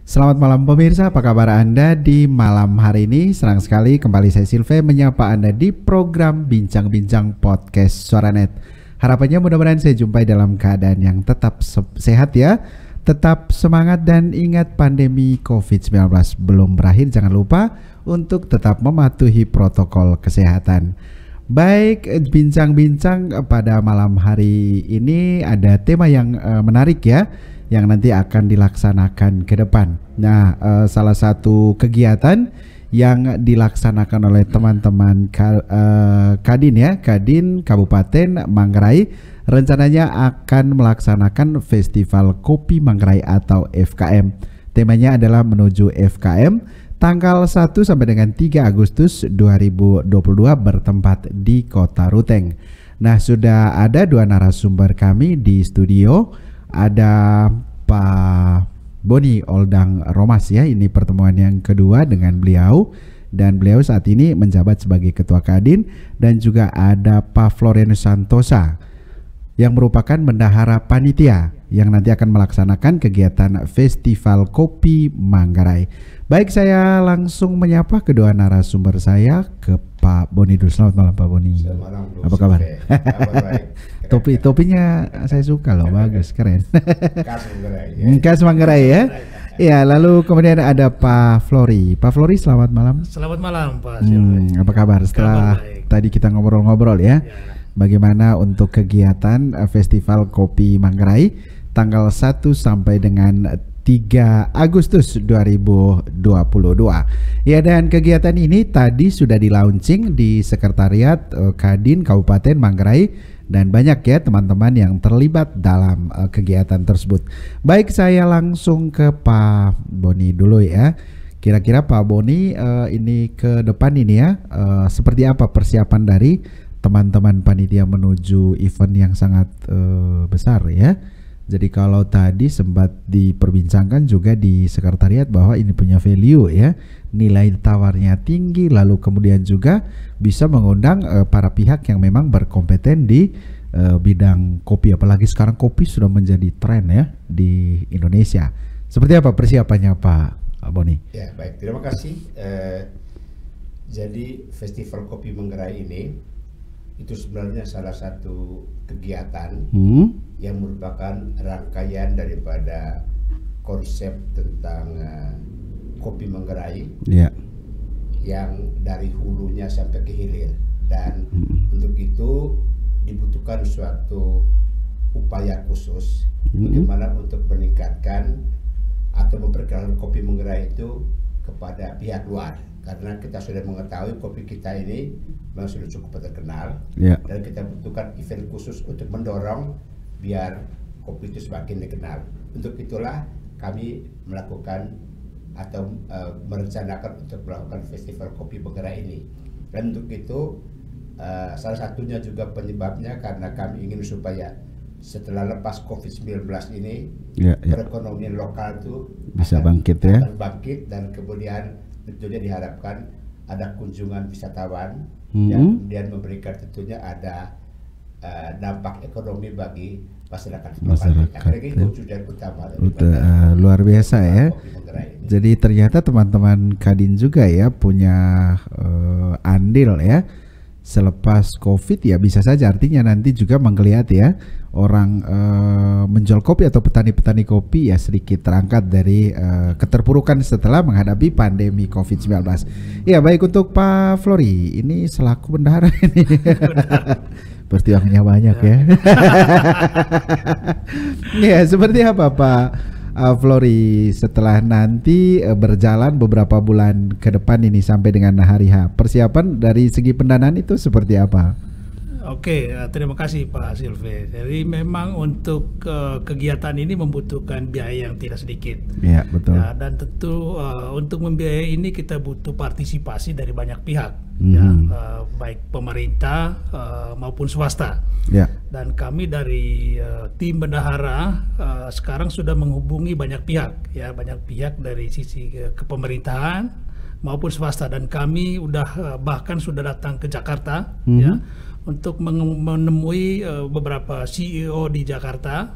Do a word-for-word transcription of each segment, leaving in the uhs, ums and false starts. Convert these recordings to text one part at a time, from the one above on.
Selamat malam pemirsa, apa kabar Anda di malam hari ini? Senang sekali kembali saya Silve menyapa Anda di program Bincang-Bincang Podcast Suaranet. Harapannya mudah-mudahan saya jumpai dalam keadaan yang tetap sehat ya. Tetap semangat dan ingat pandemi covid sembilan belas belum berakhir. Jangan lupa untuk tetap mematuhi protokol kesehatan. Baik, bincang-bincang pada malam hari ini ada tema yang uh, menarik ya, yang nanti akan dilaksanakan ke depan. Nah, uh, salah satu kegiatan yang dilaksanakan oleh teman-teman ka, uh, Kadin ya, Kadin Kabupaten Manggarai rencananya akan melaksanakan Festival Kopi Manggarai atau F K M. Temanya adalah menuju F K M tanggal satu sampai dengan tiga Agustus dua ribu dua puluh dua bertempat di Kota Ruteng. Nah, sudah ada dua narasumber kami di studio. Ada Pak Boni Oldang Romas ya, ini pertemuan yang kedua dengan beliau, dan beliau saat ini menjabat sebagai Ketua Kadin. Dan juga ada Pak Florianus Santosa yang merupakan bendahara panitia yang nanti akan melaksanakan kegiatan Festival Kopi Manggarai. Baik, saya langsung menyapa kedua narasumber saya, ke Pak Boni dulu. Selamat malam Pak Boni. Selamat malam, apa kabar? Kabar baik. Topi topinya saya suka loh, bagus, keren. Khas Manggarai ya. Khas Manggarai ya. Ya, lalu kemudian ada Pak Flori. Pak Flori, selamat malam. Selamat malam Pak. Hmm, apa kabar setelah kabar tadi kita ngobrol-ngobrol ya? Ya. Bagaimana untuk kegiatan Festival Kopi Manggarai tanggal satu sampai dengan tiga Agustus dua ribu dua puluh dua. Ya, dan kegiatan ini tadi sudah di-launching di Sekretariat uh, Kadin Kabupaten Manggarai, dan banyak ya teman-teman yang terlibat dalam uh, kegiatan tersebut. Baik, saya langsung ke Pak Boni dulu ya. Kira-kira Pak Boni, uh, ini ke depan ini ya, uh, seperti apa persiapan dari teman-teman panitia menuju event yang sangat uh, besar ya. Jadi kalau tadi sempat diperbincangkan juga di sekretariat bahwa ini punya value ya, nilai tawarnya tinggi, lalu kemudian juga bisa mengundang uh, para pihak yang memang berkompeten di uh, bidang kopi, apalagi sekarang kopi sudah menjadi tren ya di Indonesia. Seperti apa persiapannya Pak Boni? Ya, baik, terima kasih. Uh, jadi Festival Kopi Manggarai ini itu sebenarnya salah satu kegiatan hmm? yang merupakan rangkaian daripada konsep tentang uh, kopi Manggarai yeah. yang dari hulunya sampai ke hilir, dan hmm. untuk itu dibutuhkan suatu upaya khusus hmm. bagaimana untuk meningkatkan atau memperkenalkan kopi Manggarai itu kepada pihak luar. Karena kita sudah mengetahui kopi kita ini memang sudah cukup terkenal, yeah. dan kita butuhkan event khusus untuk mendorong biar kopi itu semakin dikenal. Untuk itulah kami melakukan atau uh, merencanakan untuk melakukan Festival Kopi Manggarai ini. Dan untuk itu uh, salah satunya juga penyebabnya karena kami ingin supaya setelah lepas covid sembilan belas ini yeah, yeah. perekonomian lokal itu bisa akan, bangkit ya, akan bangkit, dan kemudian tentunya diharapkan ada kunjungan wisatawan mm-hmm. yang kemudian memberikan tentunya ada uh, dampak ekonomi bagi masyarakat. Masyarakat lokal. Itu tujuan utama. Uh, luar biasa ya. Jadi ternyata teman-teman Kadin juga ya punya uh, andil ya. Selepas Covid ya bisa saja artinya nanti juga menggeliat ya orang uh, menjual kopi atau petani-petani kopi ya sedikit terangkat dari uh, keterpurukan setelah menghadapi pandemi covid sembilan belas. Ya, baik, untuk Pak Flori ini selaku bendahara ini pertiwangannya banyak ya. Ya, seperti apa Pak Uh, Flori setelah nanti uh, berjalan beberapa bulan ke depan ini sampai dengan hari H, persiapan dari segi pendanaan itu seperti apa? Oke, uh, terima kasih Pak Silve. Jadi memang untuk uh, kegiatan ini membutuhkan biaya yang tidak sedikit. Ya, betul. Ya, dan tentu uh, untuk membiayai ini kita butuh partisipasi dari banyak pihak, mm-hmm. ya, uh, baik pemerintah uh, maupun swasta. Ya. Dan kami dari uh, tim bendahara uh, sekarang sudah menghubungi banyak pihak, ya, banyak pihak dari sisi uh, kepemerintahan maupun swasta, dan kami udah uh, bahkan sudah datang ke Jakarta, mm-hmm. ya, untuk menemui uh, beberapa C E O di Jakarta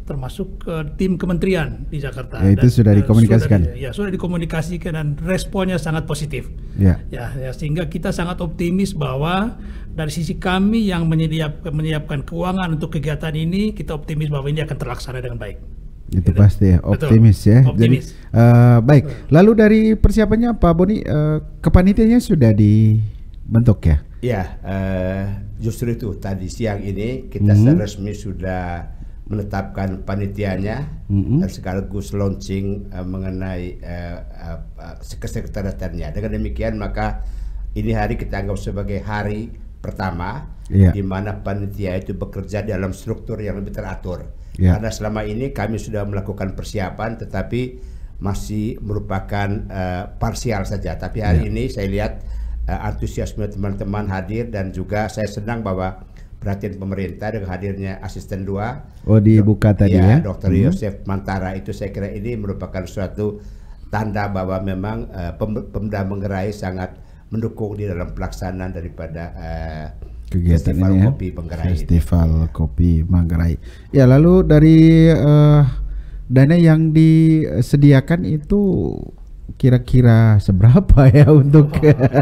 termasuk uh, tim kementerian di Jakarta. Ya, itu dan, sudah dikomunikasikan. Sudah, ya sudah dikomunikasikan dan responnya sangat positif. Ya. Ya, ya sehingga kita sangat optimis bahwa dari sisi kami yang menyiapkan, menyiapkan keuangan untuk kegiatan ini, kita optimis bahwa ini akan terlaksana dengan baik. Itu gitu. Pasti ya, optimis. Betul. Ya. Optimis. Jadi, uh, baik. Lalu dari persiapannya Pak Boni, uh, kepanitiaannya sudah dibentuk ya? Ya, uh, justru itu tadi siang ini kita mm-hmm. secara resmi sudah menetapkan panitianya mm-hmm. dan sekaligus launching uh, mengenai uh, uh, uh, kesekretariatannya. Dengan demikian maka ini hari kita anggap sebagai hari pertama yeah. di mana panitia itu bekerja dalam struktur yang lebih teratur. Yeah. Karena selama ini kami sudah melakukan persiapan tetapi masih merupakan uh, parsial saja. Tapi hari yeah. ini saya lihat uh, antusiasme teman-teman hadir dan juga saya senang bahwa perhatian pemerintah dengan hadirnya asisten dua. Oh, dibuka tadi ya. ya? Dokter hmm. Yosef Mantara itu saya kira ini merupakan suatu tanda bahwa memang uh, Pemda Manggarai sangat mendukung di dalam pelaksanaan daripada uh, kegiatan Festival ini ya. Kopi Manggarai. Festival ini. Kopi Manggarai. Ya, lalu dari uh, dana yang disediakan itu kira-kira seberapa ya untuk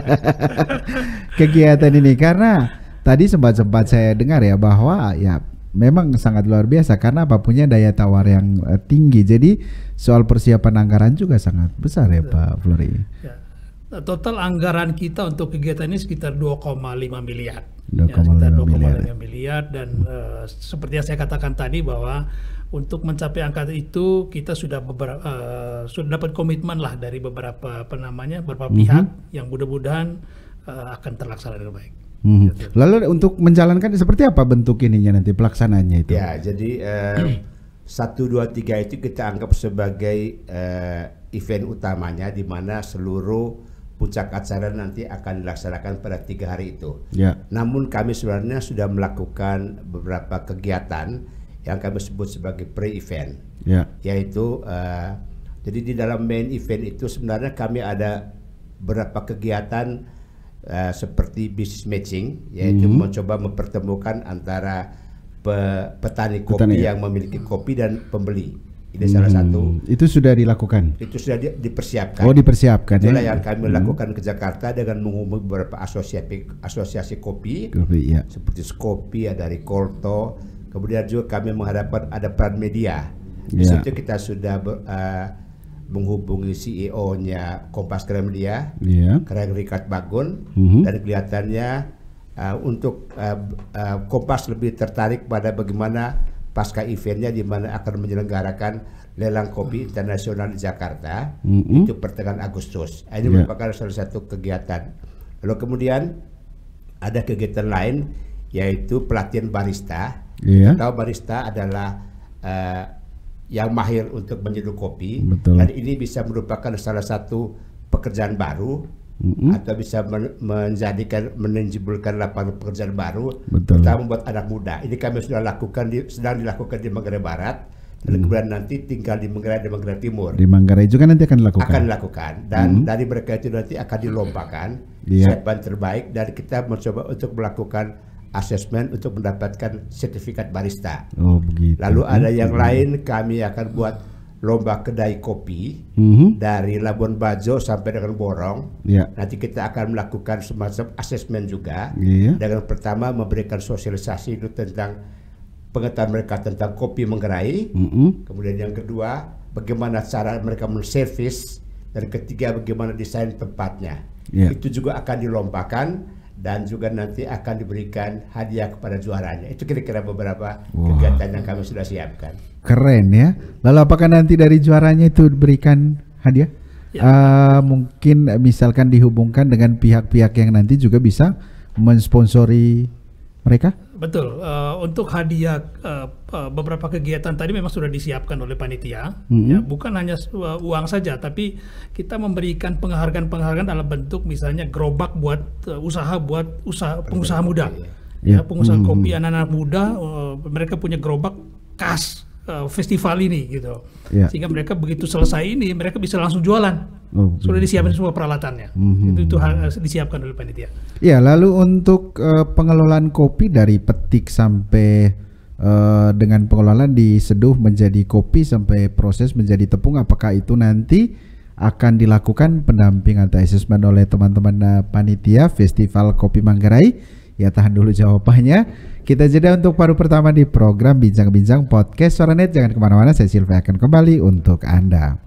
kegiatan ini? Karena tadi sempat-sempat saya dengar ya bahwa ya memang sangat luar biasa karena apa punya daya tawar yang uh, tinggi. Jadi soal persiapan anggaran juga sangat besar ya Pak Flori. Ya. Total anggaran kita untuk kegiatan ini sekitar dua koma lima miliar. dua koma lima miliar. Ya, miliar dan uh, seperti yang saya katakan tadi bahwa untuk mencapai angka itu kita sudah beberapa uh, sudah dapat komitmen lah dari beberapa apa namanya beberapa mm-hmm. pihak yang mudah-mudahan uh, akan terlaksana dengan baik. Mm-hmm. Ya, lalu untuk menjalankan seperti apa bentuk ininya nanti pelaksanaannya itu? Ya, jadi uh, satu dua tiga itu kita anggap sebagai uh, event utamanya di mana seluruh puncak acara nanti akan dilaksanakan pada tiga hari itu. Ya. Namun kami sebenarnya sudah melakukan beberapa kegiatan yang kami sebut sebagai pre-event. Ya. Yaitu uh, jadi di dalam main event itu sebenarnya kami ada beberapa kegiatan uh, seperti business matching, yaitu mm-hmm. mencoba mempertemukan antara pe petani kopi petani, yang memiliki kopi dan pembeli. Ini hmm, salah satu. Itu sudah dilakukan. Itu sudah di, dipersiapkan. Oh, dipersiapkan. Itulah ya? Yang kami hmm. lakukan ke Jakarta dengan menghubungi beberapa asosiasi asosiasi kopi, kopi ya. Seperti Skopi, ada Rikolto. Kemudian juga kami mengharapkan ada peran media. Di ya. situ kita sudah ber, uh, menghubungi C E O-nya Kompas Gramedia, ya. Keren Richard Bagun, hmm. dan kelihatannya uh, untuk uh, uh, Kompas lebih tertarik pada bagaimana pasca eventnya di mana akan menyelenggarakan lelang kopi internasional di Jakarta mm-hmm. itu pertengahan Agustus. Ini yeah. merupakan salah satu kegiatan. Lalu kemudian ada kegiatan lain yaitu pelatihan barista. Yeah. Tahu barista adalah uh, yang mahir untuk menyeduh kopi. Betul. Dan ini bisa merupakan salah satu pekerjaan baru. Mm-hmm. atau bisa men menjadikan menenjibulkan lapangan pekerjaan baru, Betul. terutama buat anak muda. Ini kami sudah lakukan di, sedang dilakukan di Manggarai Barat dan mm. kemudian nanti tinggal di Manggarai dan Manggarai Timur. Di Manggarai juga nanti akan dilakukan. Akan dilakukan dan mm. dari mereka itu nanti akan dilombakan yeah. siapa yang terbaik dan kita mencoba untuk melakukan asesmen untuk mendapatkan sertifikat barista. Oh, begitu. Lalu ada yang mm. lain kami akan buat lomba kedai kopi mm-hmm. dari Labuan Bajo sampai dengan Borong. Yeah. Nanti kita akan melakukan semacam asesmen juga. Yeah. Dengan pertama memberikan sosialisasi itu tentang pengetahuan mereka tentang kopi Manggarai. Mm-hmm. Kemudian yang kedua, bagaimana cara mereka menservis. Dan ketiga, bagaimana desain tempatnya. Yeah. Itu juga akan dilombakan dan juga nanti akan diberikan hadiah kepada juaranya. Itu kira-kira beberapa wow. kegiatan yang kami sudah siapkan. Keren ya. Lalu apakah nanti dari juaranya itu diberikan hadiah? Ya. Uh, mungkin misalkan dihubungkan dengan pihak-pihak yang nanti juga bisa mensponsori mereka? Betul. Uh, untuk hadiah uh, uh, beberapa kegiatan tadi memang sudah disiapkan oleh panitia. Mm-hmm. Ya, bukan hanya uh, uang saja, tapi kita memberikan penghargaan-penghargaan dalam bentuk misalnya gerobak buat uh, usaha buat usaha pengusaha muda. Yeah. Ya, pengusaha mm-hmm. kopi anak-anak muda, uh, mereka punya gerobak khas uh, festival ini gitu. Yeah. Sehingga mereka begitu selesai ini mereka bisa langsung jualan. Oh, sudah disiapkan semua peralatannya. Mm-hmm. Itu itu harus disiapkan oleh panitia. Ya, lalu untuk uh, pengelolaan kopi dari petik sampai uh, dengan pengelolaan diseduh menjadi kopi sampai proses menjadi tepung, apakah itu nanti akan dilakukan pendampingan atau assessment oleh teman-teman uh, panitia Festival Kopi Manggarai? Ya, tahan dulu jawabannya. Kita jeda untuk paruh pertama di program Bincang-Bincang Podcast Suara Net. Jangan kemana-mana, saya Silve akan kembali untuk Anda.